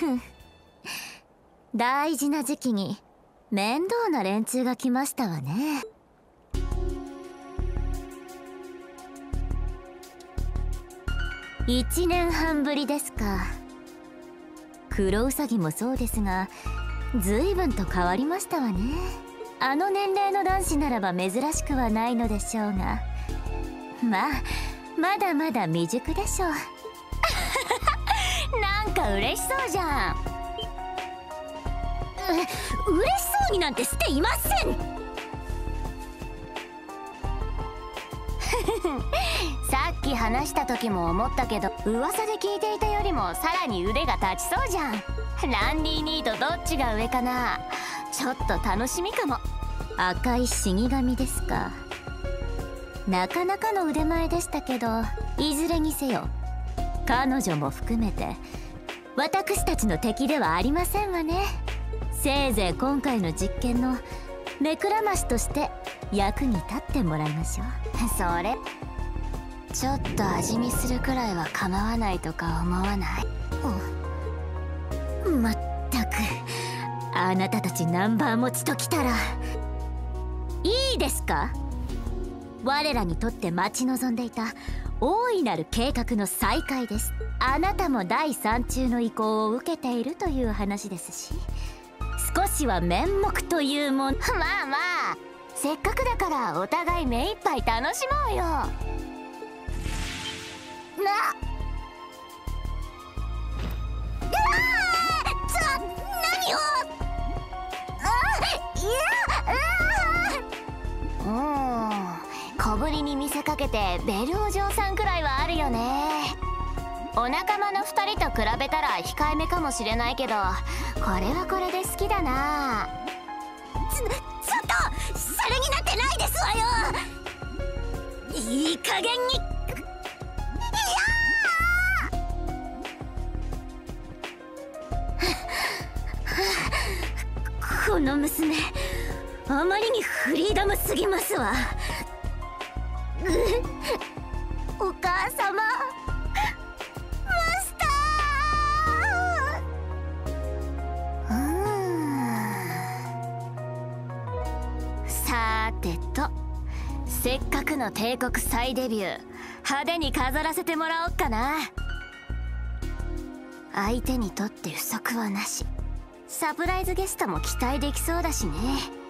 大事な時期に面倒な連中が来ましたわね。1年半ぶりですか。クロウサギもそうですが、随分と変わりましたわね。あの年齢の男子ならば珍しくはないのでしょうが、まあまだまだ未熟でしょう。なんか嬉しそうじゃん。嬉しそうになんてしていません。さっき話した時も思ったけど、噂で聞いていたよりもさらに腕が立ちそうじゃん。ランディ兄とどっちが上かな。ちょっと楽しみかも。赤い死神ですか。なかなかの腕前でしたけど、いずれにせよ彼女も含めて私たちの敵ではありませんわね。せいぜい今回の実験の目くらましとして役に立ってもらいましょう。それちょっと味見するくらいは構わないとか思わない？まったく、あなたたちナンバー持ちときたら。いいですか。我らにとって待ち望んでいた大いなる計画の再開です。あなたも第3中の意向を受けているという話ですし、少しは面目というもの。まあまあ、せっかくだからお互い目いっぱい楽しもうよ。何を。小ぶりに見せかけてベルお嬢さんくらいはあるよね。お仲間の2人と比べたら控えめかもしれないけど、これはこれで好きだな。ちょっとシャレになってないですわよ。いい加減に。この娘、あまりにフリーダムすぎますわ。お母様、マスター。さーてと、せっかくの帝国再デビュー、派手に飾らせてもらおっかな。相手にとって不足はなし、サプライズゲストも期待できそうだしね。